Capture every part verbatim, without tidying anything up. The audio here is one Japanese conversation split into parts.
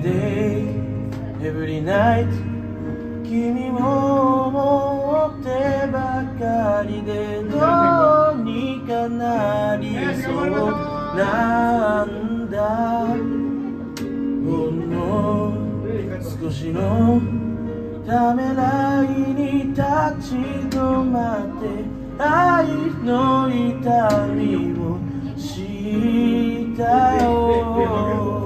day every night 君を思ってばかりでどうにかなりそうなんだほんの少しのためらいに立ち止まって愛の痛みを知ったよ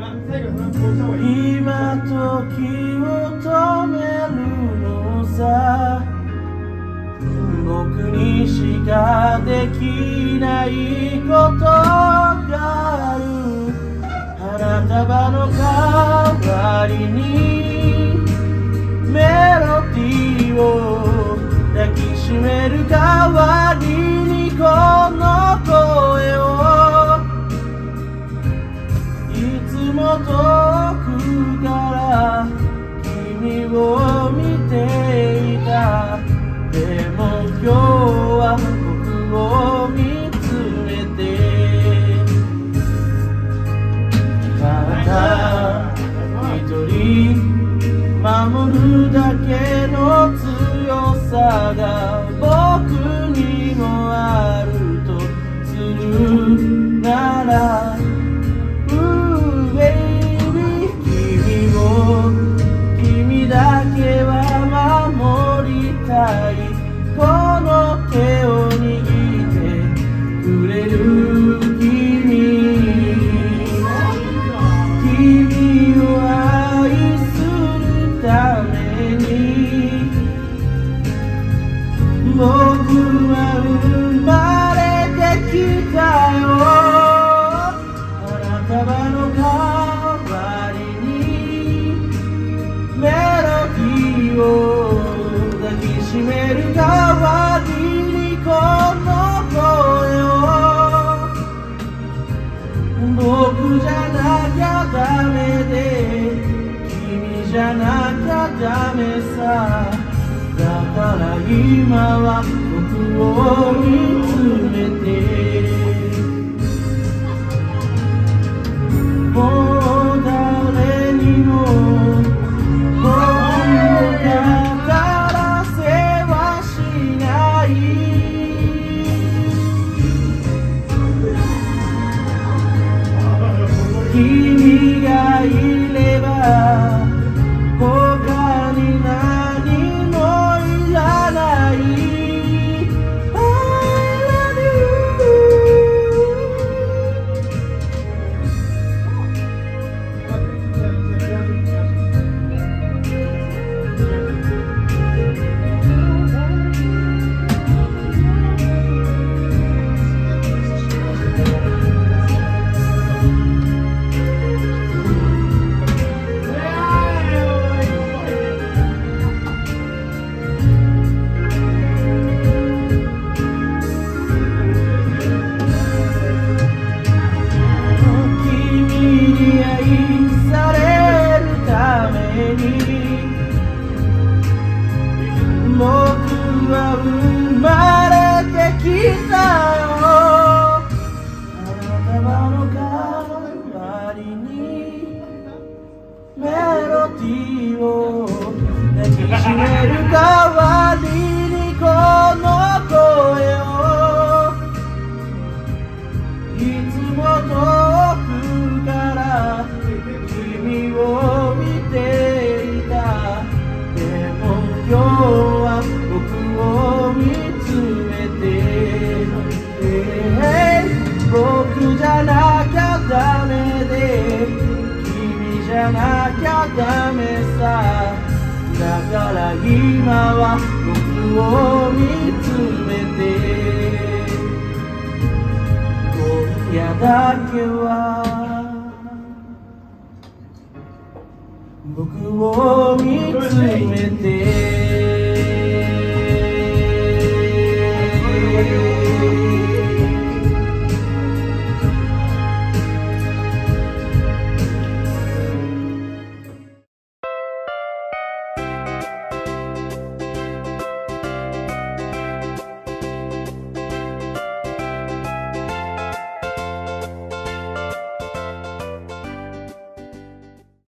今時を止めるのさ僕にしかできないことがある花束の代わりにメロディーを抱きしめる代わりにこの声をいつも遠くから君を見ていたでも今日は僕を見つめてただ一人守るだけの強さが僕にもあるとするなら君を君だけは守りたいこの手を握ってくれる君君を愛するために僕は生まれてきたよ花束の代わりにメロディーを抱きしめる代わりにこの声を僕じゃなきゃダメで君じゃなきゃダメさだから今は僕を見つめてもう誰にも僕を語らせはしない君がいれば他に何もいらない I love you 僕は生まれてきたよ花束の代わりにメロディーを抱きしめる代わりにこの声をいつも遠くから君を見ていたでも今日僕を見つめて、えー、僕じゃなきゃダメで君じゃなきゃダメさだから今は僕を見つめて今夜だけは僕を見つめて